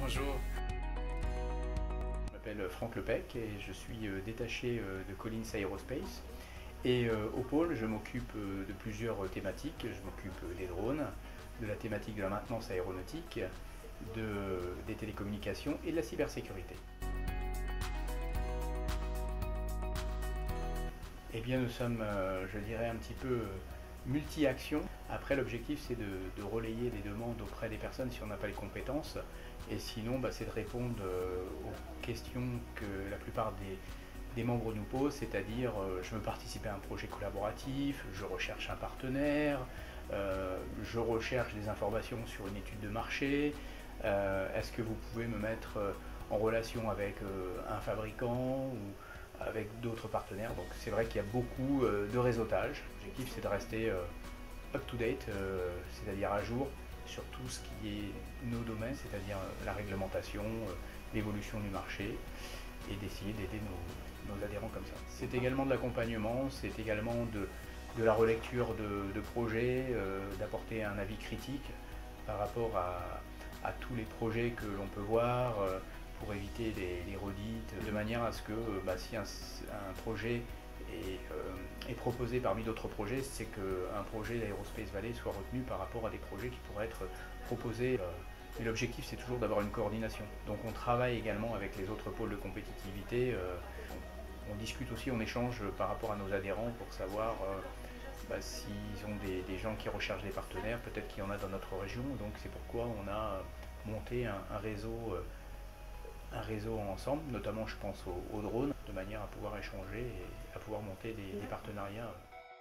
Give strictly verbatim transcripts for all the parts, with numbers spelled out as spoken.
bonjour. Je m'appelle Franck Lepec et je suis détaché de Collins Aerospace. Et au pôle, je m'occupe de plusieurs thématiques. Je m'occupe des drones, de la thématique de la maintenance aéronautique, de, des télécommunications et de la cybersécurité. Eh bien, nous sommes, je dirais, un petit peu multi-actions. Après, l'objectif, c'est de, de relayer des demandes auprès des personnes si on n'a pas les compétences. Et sinon, bah, c'est de répondre aux questions que la plupart des, des membres nous posent, c'est-à-dire euh, je veux participer à un projet collaboratif, je recherche un partenaire, euh, je recherche des informations sur une étude de marché, euh, est-ce que vous pouvez me mettre en relation avec euh, un fabricant ou avec d'autres partenaires. Donc c'est vrai qu'il y a beaucoup euh, de réseautage. L'objectif, c'est de rester euh, up-to-date, euh, c'est-à-dire à jour sur tout ce qui est nos domaines, c'est-à-dire la réglementation, euh, l'évolution du marché, et d'essayer d'aider nos, nos adhérents comme ça. C'est également de l'accompagnement, c'est également de, de la relecture de, de projets, euh, d'apporter un avis critique par rapport à, à tous les projets que l'on peut voir, euh, pour éviter les, les redites, de manière à ce que euh, bah, si un, un projet est, euh, est proposé parmi d'autres projets, c'est qu'un projet d'Aerospace Valley soit retenu par rapport à des projets qui pourraient être proposés. Euh, Et l'objectif, c'est toujours d'avoir une coordination. Donc on travaille également avec les autres pôles de compétitivité. Euh, on, on discute aussi, on échange par rapport à nos adhérents pour savoir euh, bah, s'ils ont des, des gens qui recherchent des partenaires, peut-être qu'il y en a dans notre région. Donc c'est pourquoi on a monté un, un réseau, euh, un réseau ensemble, notamment je pense aux, aux drones, de manière à pouvoir échanger et à pouvoir monter des, des partenariats.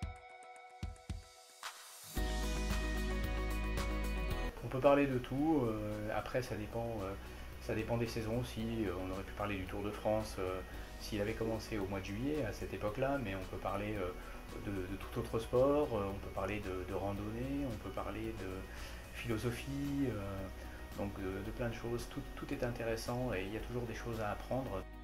On peut parler de tout, euh, après ça dépend, euh, ça dépend des saisons aussi. On aurait pu parler du Tour de France euh, s'il avait commencé au mois de juillet à cette époque-là, mais on peut parler euh, de, de tout autre sport, euh, on peut parler de, de randonnée, on peut parler de philosophie, euh, donc de, de plein de choses. Tout, tout est intéressant et il y a toujours des choses à apprendre.